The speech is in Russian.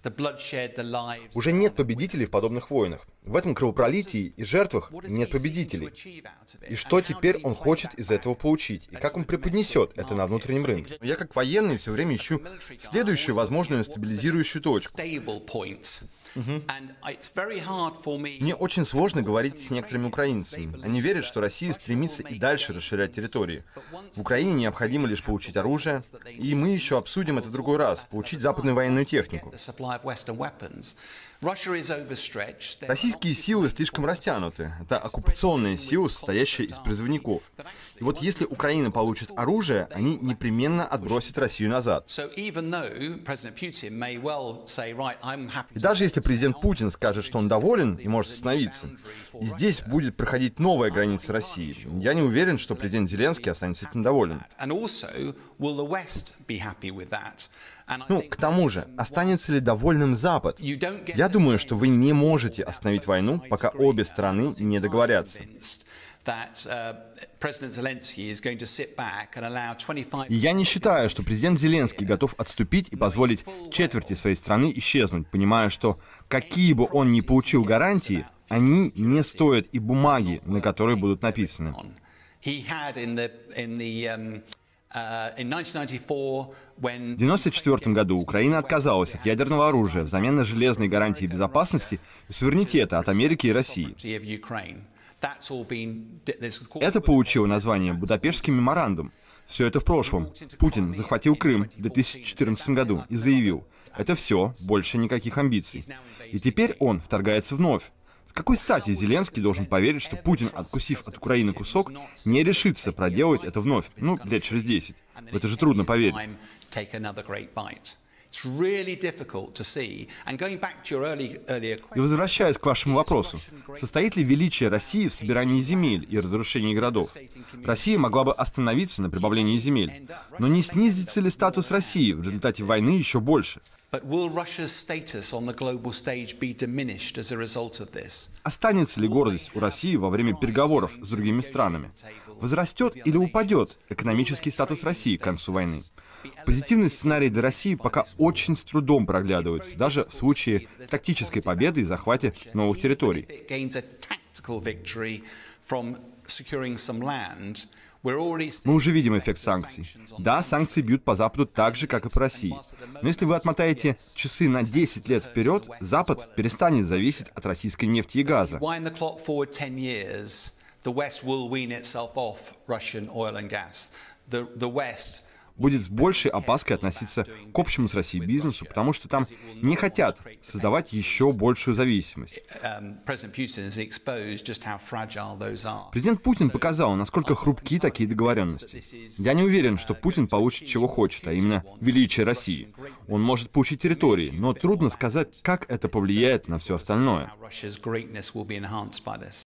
Уже нет победителей в подобных войнах. В этом кровопролитии и жертвах нет победителей. И что теперь он хочет из этого получить? И как он преподнесет это на внутреннем рынке? Я как военный все время ищу следующую возможную стабилизирующую точку. Мне очень сложно говорить с некоторыми украинцами. Они верят, что Россия стремится и дальше расширять территории. В Украине необходимо лишь получить оружие, и мы еще обсудим это в другой раз, получить западную военную технику. Российские силы слишком растянуты. Это оккупационная сила, состоящая из призывников. И вот если Украина получит оружие, они непременно отбросят Россию назад. И даже если президент Путин скажет, что он доволен и может остановиться, и здесь будет проходить новая граница России, я не уверен, что президент Зеленский останется этим доволен. К тому же, останется ли довольным Запад? Я думаю, что вы не можете остановить войну, пока обе стороны не договорятся. И я не считаю, что президент Зеленский готов отступить и позволить четверти своей страны исчезнуть, понимая, что какие бы он ни получил гарантии, они не стоят и бумаги, на которой будут написаны. В 1994 году Украина отказалась от ядерного оружия взамен на железные гарантии безопасности и суверенитета от Америки и России. Это получило название «Будапештский меморандум». Все это в прошлом. Путин захватил Крым в 2014 году и заявил: «Это все, больше никаких амбиций». И теперь он вторгается вновь. С какой стати Зеленский должен поверить, что Путин, откусив от Украины кусок, не решится проделать это вновь, лет через 10? В это же трудно поверить. И возвращаясь к вашему вопросу, состоит ли величие России в собирании земель и разрушении городов? Россия могла бы остановиться на прибавлении земель, но не снизится ли статус России в результате войны еще больше? Останется ли гордость у России во время переговоров с другими странами? Возрастет или упадет экономический статус России к концу войны? Позитивный сценарий для России пока очень с трудом проглядывается, даже в случае тактической победы и захвата новых территорий. Мы уже видим эффект санкций. Да, санкции бьют по Западу так же, как и по России. Но если вы отмотаете часы на 10 лет вперед, Запад перестанет зависеть от российской нефти и газа. Будет с большей опаской относиться к общему с Россией бизнесу, потому что там не хотят создавать еще большую зависимость. Президент Путин показал, насколько хрупки такие договоренности. Я не уверен, что Путин получит, чего хочет, а именно величие России. Он может получить территории, но трудно сказать, как это повлияет на все остальное.